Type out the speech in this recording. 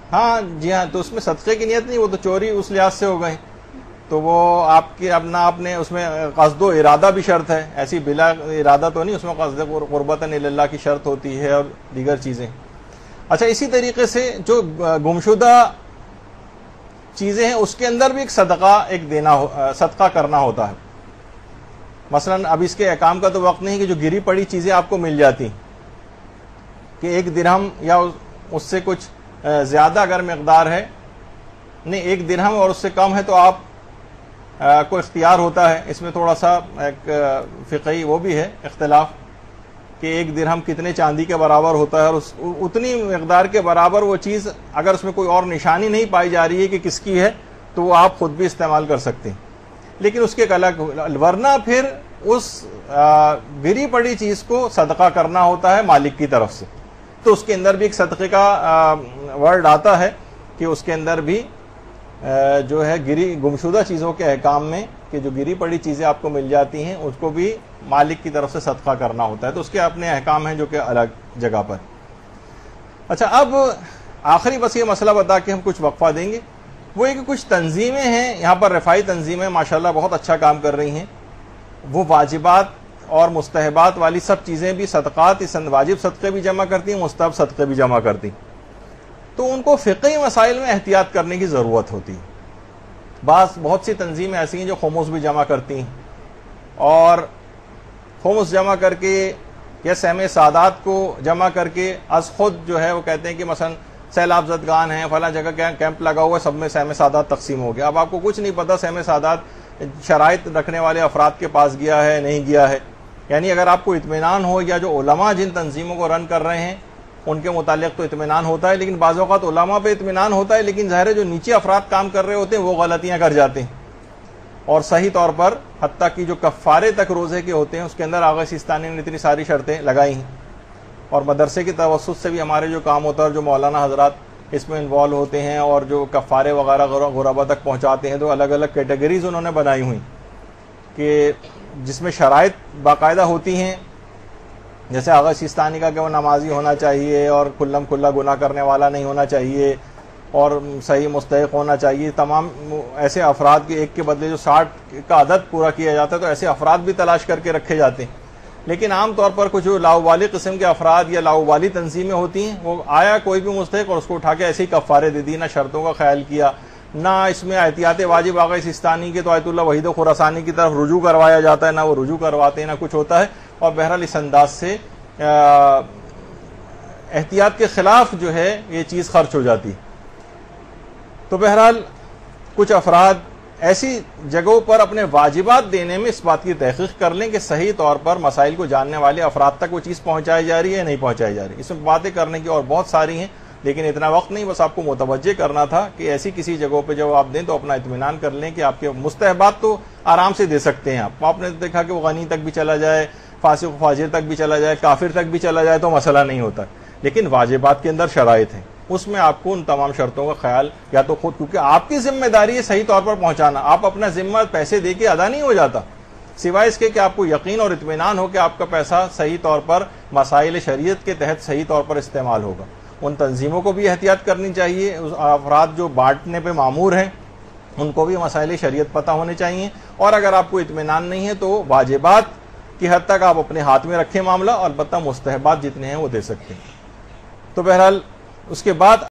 ہاں جی ہاں، تو اس میں صدقے کی نیت نہیں، وہ تو چوری اس لحاظ سے ہو گئی، تو وہ آپ کی اپنا آپ نے اس میں قصد و ارادہ بھی شرط ہے، ایسی بلا ارادہ تو نہیں، اس میں قصد قربت اللہ کی شرط ہوتی ہے اور دیگر چیزیں۔ اچھا، اسی طریقے سے جو گمشدہ چیزیں ہیں اس کے اندر بھی ایک صدقہ کرنا ہوتا ہے۔ مثلا اب اس کے احکام کا تو وقت نہیں کہ جو گری پڑی چیزیں آپ کو مل جاتی کہ 1 درہم یا اس سے کچھ زیادہ اگر مقدار ہے، نہیں 1 درہم اور اس سے کم ہے تو آپ کو اختیار ہوتا ہے۔ اس میں تھوڑا سا ایک فقہی وہ بھی ہے اختلاف کہ 1 درہم کتنے چاندی کے برابر ہوتا ہے، اور اتنی مقدار کے برابر وہ چیز اگر اس میں کوئی اور نشانی نہیں پائی جا رہی ہے کہ کس کی ہے تو وہ آپ خود بھی استعمال کر سکتے ہیں، لیکن اس کے ایک الگ، ورنہ پھر اس گری پڑی چیز کو صدقہ کرنا ہوتا ہے مالک کی طرف سے، تو اس کے اندر بھی ایک صدقے کا ورڈ آتا ہے کہ اس کے اندر بھی جو ہے گمشدہ چیزوں کے احکام میں کہ جو گری پڑی چیزیں آپ کو مل جاتی ہیں اس کو بھی مالک کی طرف سے صدقہ کرنا ہوتا ہے، تو اس کے اپنے احکام ہیں جو کہ الگ جگہ پر۔ اچھا، اب آخری بس یہ مسئلہ بتا کے ہم کچھ وقفہ دیں گے، وہ یہ کہ کچھ تنظیمیں ہیں یہاں پر، رفاعی تنظیمیں ماشاءاللہ بہت اچھا کام کر رہی ہیں، وہ واجبات اور مستحبات والی سب چیزیں بھی، صدقات، واجب صدقے بھی جمع کرتی ہیں، مستحب صدقے بھی جمع کرتی ہیں، تو ان کو فقہی مسائل میں احتیاط کرنے کی ضرورت ہوتی ہے۔ بہت سی تنظیمیں ایسی ہیں جو خمس بھی جمع کرتی ہیں، اور خمس جمع کر کے یا سہم سادات کو جمع کر کے از خود جو ہے وہ کہتے ہیں کہ مثلا سیلاب زدگان ہیں، فلاں جگہ کیمپ لگا ہوا ہے، سب میں سہم سادات تقسیم ہو گیا۔ اب آپ کو کچھ نہیں پتا سہم سادات شرائط رکھنے والے افراد کے پاس گیا ہے نہیں گیا ہے، یعنی اگر آپ کو اطمینان ہو، یا جو علماء جن تنظیموں کو رن کر رہے ہیں ان کے متعلق تو اطمینان ہوتا ہے، لیکن بعض اوقات علماء پہ اطمینان ہوتا ہے، لیکن ظاہر ہے جو نیچے افراد کام کر رہے ہوتے ہیں وہ غلطیاں کر جاتے ہیں، اور صحیح طور پر حتیٰ کہ جو کفارے تک روزے کے ہوتے ہیں اس کے اندر آغا سیستانی نے اتنی ساری شرطیں لگائی ہیں، اور مدرسے کے توسط سے بھی ہمارے جو کام ہوتا ہے، جو مولانا حضرات اس میں انوالو ہوتے ہیں اور جو کفارے وغیرہ غربا تک پہنچاتے ہیں، تو الگ الگ کیٹیگریز انہوں نے بنائی ہوئی کہ جس میں شرائط باقاعدہ ہوتی ہیں، جیسے آغا سیستانی کا کہ وہ نمازی ہونا چاہیے اور کھلم کھلا گناہ کرنے والا نہیں ہونا چاہیے اور صحیح مستحق ہونا چاہیے، تمام ایسے افراد کے ایک کے بدلے جو 60 کا عدد پورا کیا جاتا ہے تو ایسے افراد بھی تلاش کر کے رکھے جاتے ہیں، لیکن عام طور پر کچھ لاؤبالی قسم کے افراد یا لاؤبالی تنظیمیں ہوتی ہیں، وہ آیا کوئی بھی مستحق اور اس کو اٹھا کے ایسے ہی کفارے دے دی، نہ شرطوں کا خیال کیا، نہ اس میں احتیاط واجب آغا سیستانی کے تو آیت اللہ وحید خراسانی کی طرف رجوع کروایا جاتا ہے، نہ وہ رجوع کرواتے ہیں نہ کچھ ہوتا ہے، اور بہرحال اس انداز سے احتیاط کے خلاف جو ہے یہ چیز خرچ ہو جاتی۔ تو بہرحال کچھ افراد ایسی جگہوں پر اپنے واجبات دینے میں اس بات کی تحقیق کر لیں کہ صحیح طور پر مسائل کو جاننے والے افراد تک وہ چیز پہنچائی جا رہی ہے یا نہیں پہنچائی جا رہی۔ اس میں باتیں کرنے کی اور بہت ساری ہیں، لیکن اتنا وقت نہیں، بس آپ کو متوجہ کرنا تھا کہ ایسی کسی جگہوں پہ جب آپ دیں تو اپنا اطمینان کر لیں کہ آپ کے مستحبات تو آرام سے دے سکتے ہیں آپ نے دیکھا کہ وہ غنی تک بھی چلا جائے، فاسق و فاجر تک بھی چلا جائے، کافر تک بھی چلا جائے تو مسئلہ نہیں ہوتا، لیکن واجبات کے اندر شرائط ہیں، اس میں آپ کو ان تمام شرطوں کا خیال یا تو خود، کیونکہ آپ کی ذمہ داری ہے صحیح طور پر پہنچانا، آپ اپنا ذمہ پیسے دے کے ادا نہیں ہو جاتا، سوائے اس کے کہ آپ کو یقین اور اطمینان ہو کہ آپ کا پیسہ صحیح طور پر مسائل شریعت کے تحت صحیح طور پر استعمال ہوگا۔ ان تنظیموں کو بھی احتیاط کرنی چاہیے، افراد جو بانٹنے پہ مامور ہیں ان کو بھی مسائل شریعت پتہ ہونے چاہیے، اور اگر آپ کو اطمینان نہیں ہے تو واجبات کی حد تک آپ اپنے ہاتھ میں رکھیں معاملہ، اور البتہ مستحبات جتنے ہیں وہ دے سکتے ہیں۔ تو بہرحال اس کے بعد